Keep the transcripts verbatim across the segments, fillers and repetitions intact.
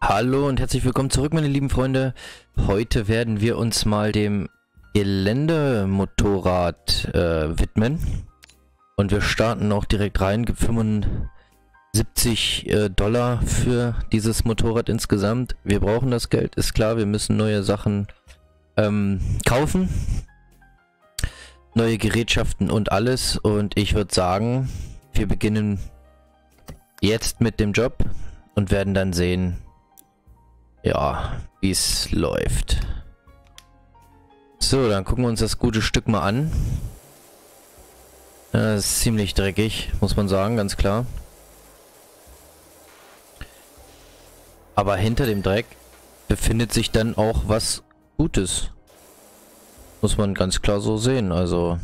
Hallo und herzlich willkommen zurück, meine lieben Freunde. Heute werden wir uns mal dem Geländemotorrad äh, widmen. Und wir starten auch direkt rein. Gibt fünfundsiebzig äh, Dollar für dieses Motorrad insgesamt. Wir brauchen das Geld, ist klar. Wir müssen neue Sachen ähm, kaufen. Neue Gerätschaften und alles. Und ich würde sagen, wir beginnen jetzt mit dem Job und werden dann sehen, ja, wie es läuft. So, dann gucken wir uns das gute Stück mal an. Das ist ziemlich dreckig, muss man sagen, ganz klar. Aber hinter dem Dreck befindet sich dann auch was Gutes. Muss man ganz klar so sehen, also...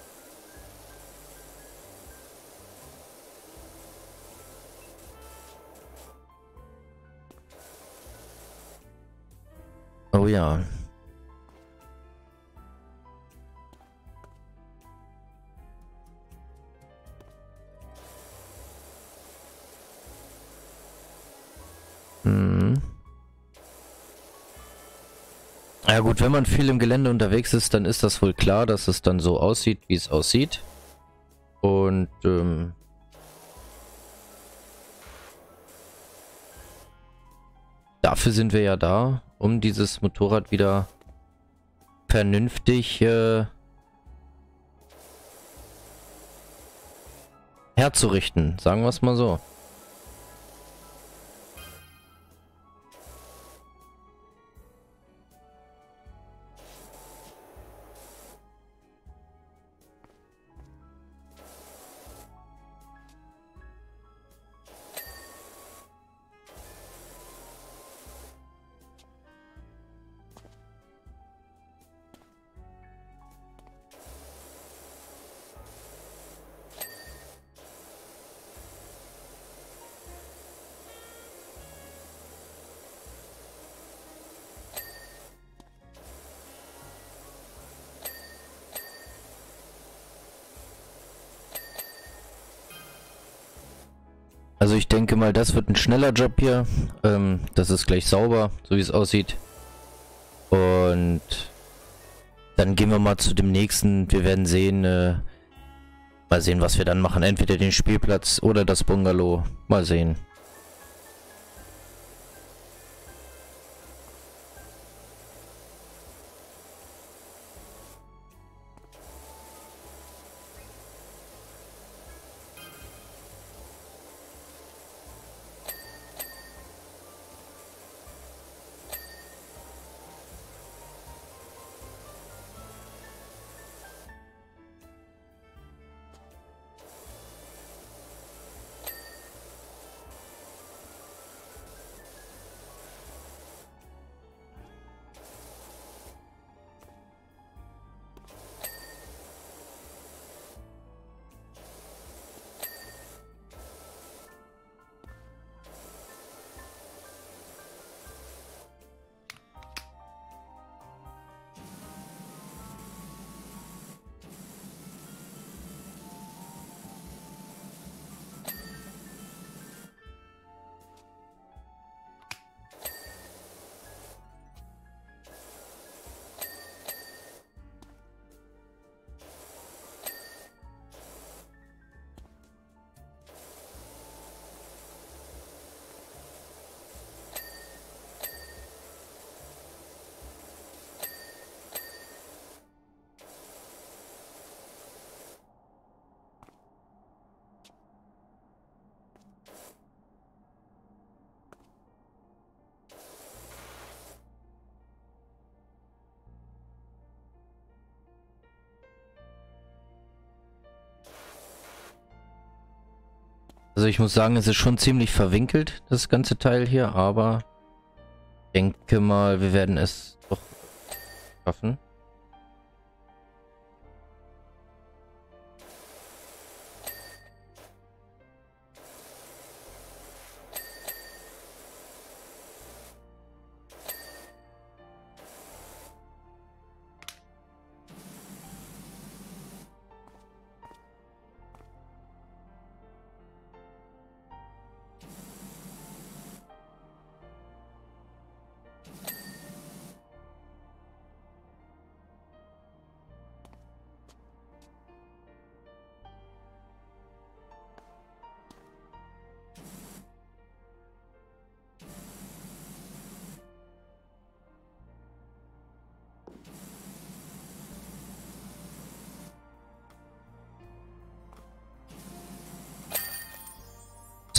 Oh ja. Hm. Ja gut, wenn man viel im Gelände unterwegs ist, dann ist das wohl klar, dass es dann so aussieht, wie es aussieht. Und ähm, dafür sind wir ja da, um dieses Motorrad wieder vernünftig äh, herzurichten, sagen wir es mal so. Also ich denke mal, das wird ein schneller Job hier. Ähm, das ist gleich sauber, so wie es aussieht. Und dann gehen wir mal zu dem nächsten. Wir werden sehen, äh, mal sehen, was wir dann machen. Entweder den Spielplatz oder das Bungalow. Mal sehen. Also ich muss sagen, es ist schon ziemlich verwinkelt, das ganze Teil hier, aber ich denke mal, wir werden es doch schaffen.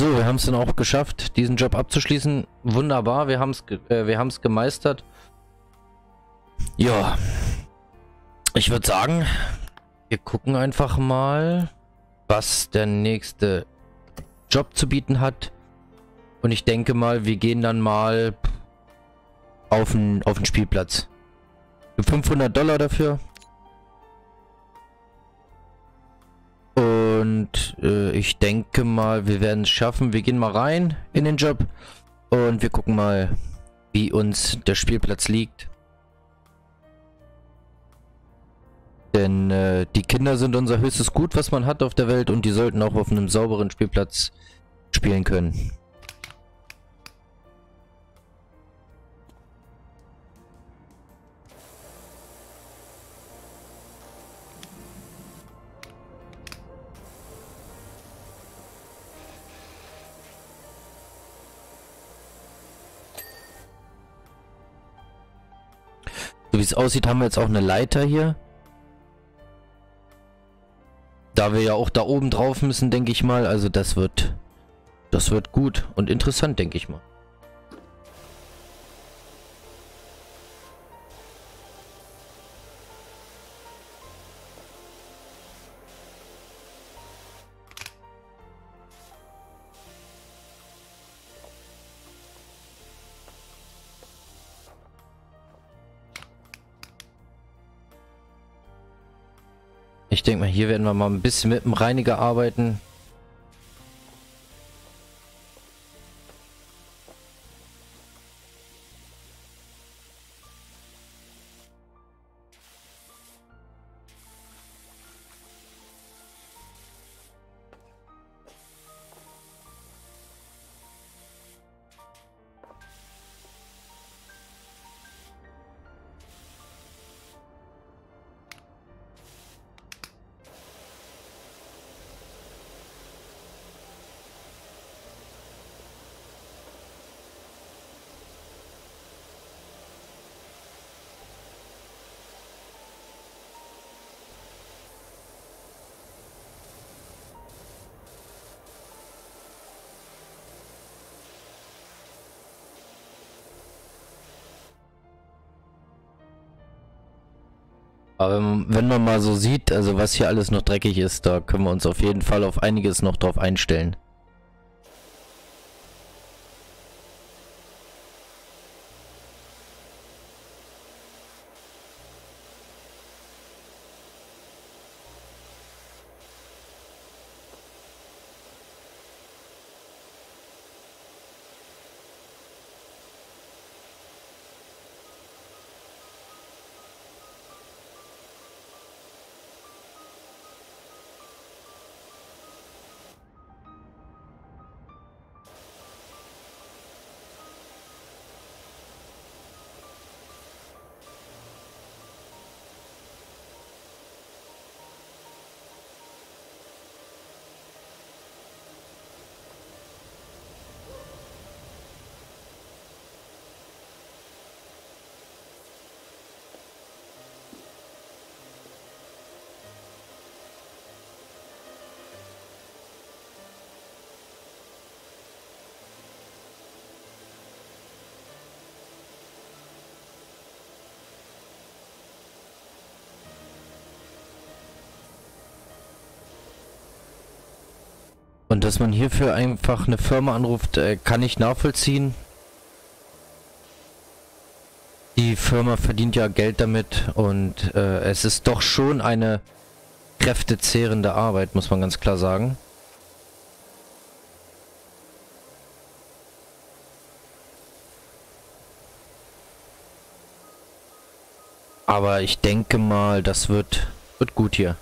So, wir haben es dann auch geschafft, diesen Job abzuschließen. Wunderbar, wir haben es äh, wir haben es gemeistert. Ja, ich würde sagen, wir gucken einfach mal, was der nächste Job zu bieten hat. Und ich denke mal, wir gehen dann mal auf den, auf den Spielplatz. fünfhundert Dollar dafür. Und äh, ich denke mal, wir werden es schaffen. Wir gehen mal rein in den Job und wir gucken mal, wie uns der Spielplatz liegt. Denn äh, die Kinder sind unser höchstes Gut, was man hat auf der Welt, und die sollten auch auf einem sauberen Spielplatz spielen können. So wie es aussieht, haben wir jetzt auch eine Leiter hier. Da wir ja auch da oben drauf müssen, denke ich mal. Also das wird, das wird gut und interessant, denke ich mal. Ich denke mal, hier werden wir mal ein bisschen mit dem Reiniger arbeiten. Aber wenn, wenn man mal so sieht, also was hier alles noch dreckig ist, da können wir uns auf jeden Fall auf einiges noch drauf einstellen. Und dass man hierfür einfach eine Firma anruft, äh, kann ich nachvollziehen. Die Firma verdient ja Geld damit und äh, es ist doch schon eine kräftezehrende Arbeit, muss man ganz klar sagen. Aber ich denke mal, das wird, wird gut hier.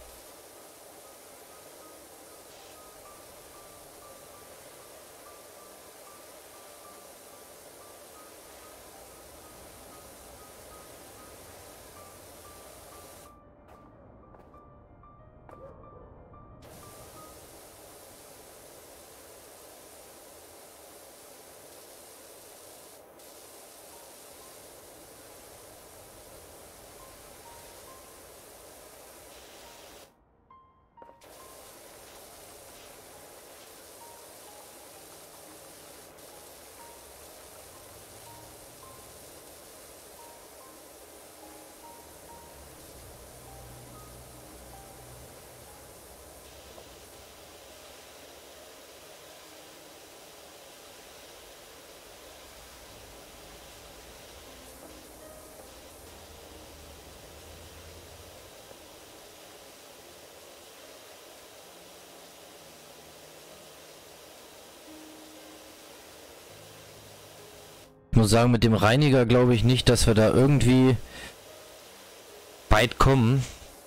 muss sagen, mit dem Reiniger glaube ich nicht, dass wir da irgendwie weit kommen.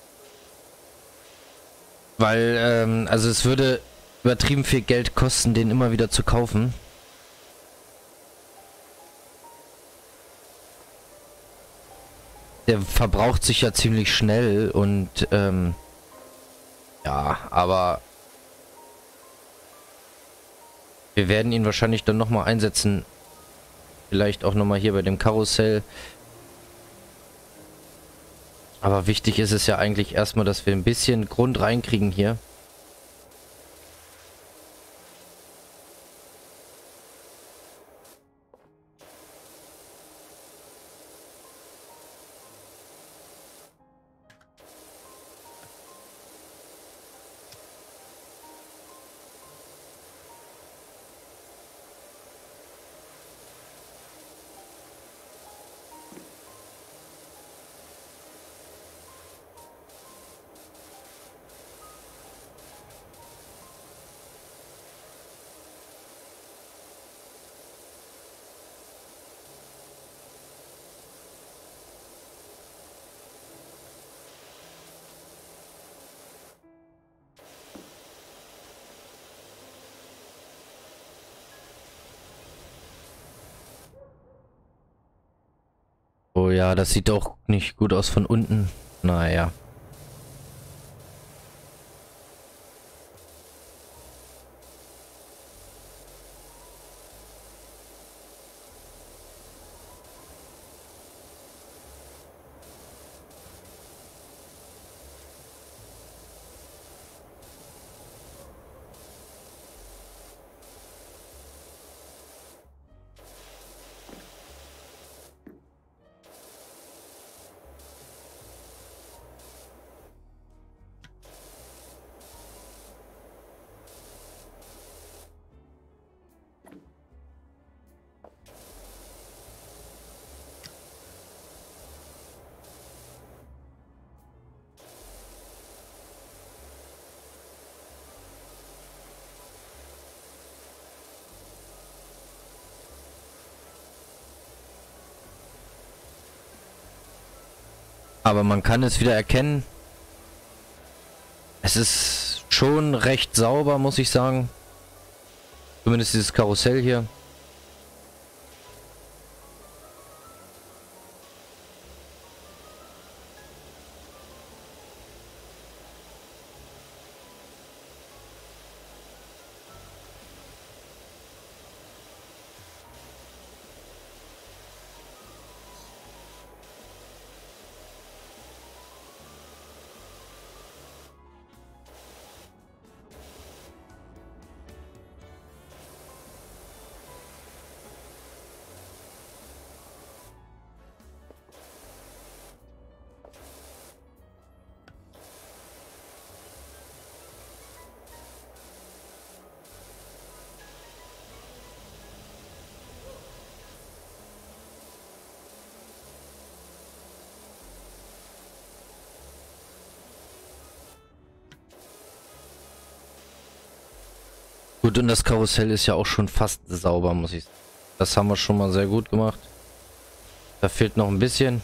Weil, ähm, also es würde übertrieben viel Geld kosten, den immer wieder zu kaufen. Der verbraucht sich ja ziemlich schnell und, ähm, ja, aber wir werden ihn wahrscheinlich dann nochmal einsetzen. Vielleicht auch nochmal hier bei dem Karussell. Aber wichtig ist es ja eigentlich erstmal, dass wir ein bisschen Grund reinkriegen hier. Oh ja, das sieht auch nicht gut aus von unten. Naja. Aber man kann es wieder erkennen. Es ist schon recht sauber, muss ich sagen. Zumindest dieses Karussell hier. Gut, und das Karussell ist ja auch schon fast sauber, muss ich sagen. Das haben wir schon mal sehr gut gemacht. Da fehlt noch ein bisschen.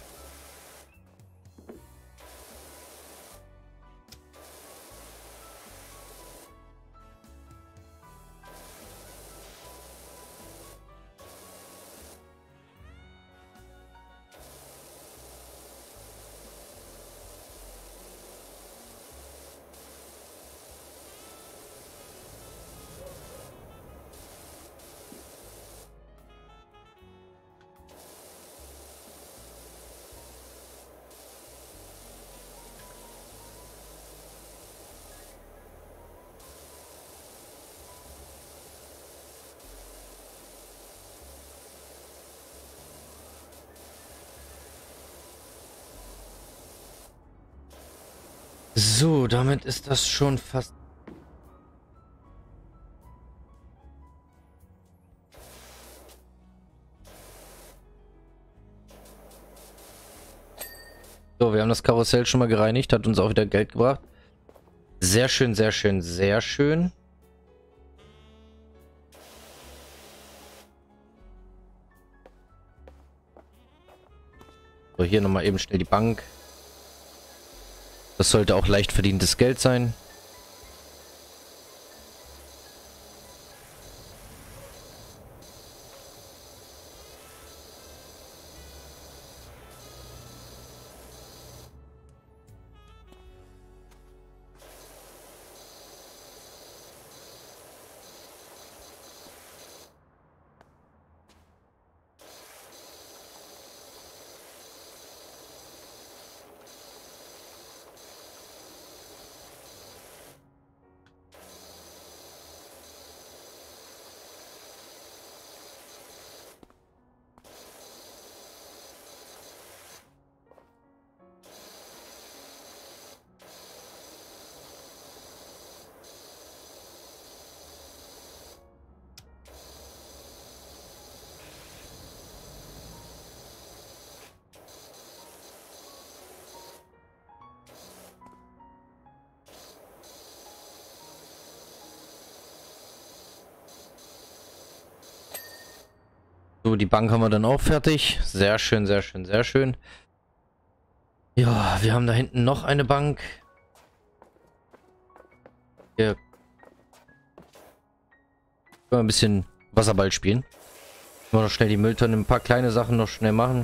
So, damit ist das schon fast... So, wir haben das Karussell schon mal gereinigt, hat uns auch wieder Geld gebracht. Sehr schön, sehr schön, sehr schön. So, hier nochmal eben schnell die Bank. Das sollte auch leicht verdientes Geld sein. So, die Bank haben wir dann auch fertig. Sehr schön, sehr schön, sehr schön. Ja, wir haben da hinten noch eine Bank. Hier können wir ein bisschen Wasserball spielen. Mal noch schnell die Mülltonne, ein paar kleine Sachen noch schnell machen.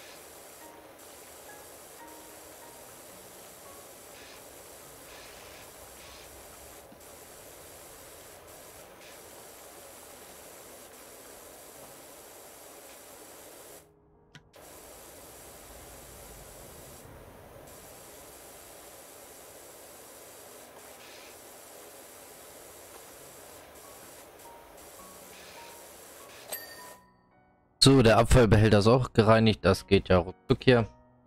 So, der Abfallbehälter ist auch gereinigt. Das geht ja ruckzuck hier.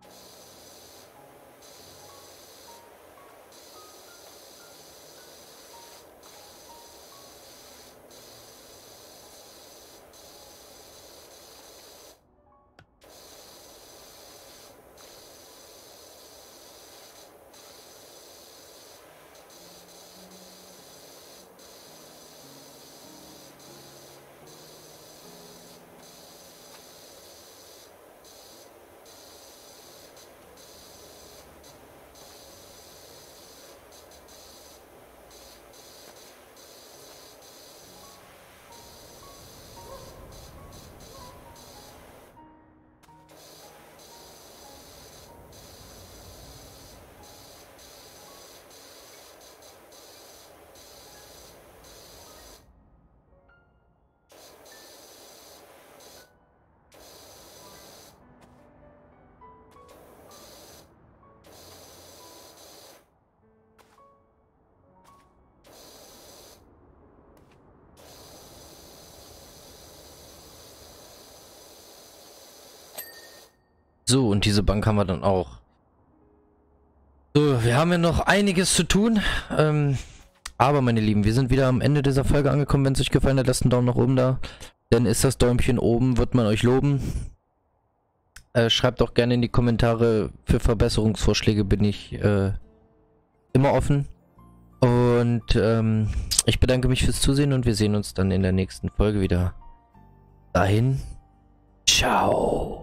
So, und diese Bank haben wir dann auch. So, wir haben ja noch einiges zu tun. Ähm, aber meine Lieben, wir sind wieder am Ende dieser Folge angekommen. Wenn es euch gefallen hat, lasst einen Daumen nach oben da. Dann ist das Däumchen oben, wird man euch loben. Äh, schreibt auch gerne in die Kommentare. Für Verbesserungsvorschläge bin ich äh, immer offen. Und ähm, ich bedanke mich fürs Zusehen und wir sehen uns dann in der nächsten Folge wieder. Dahin, ciao.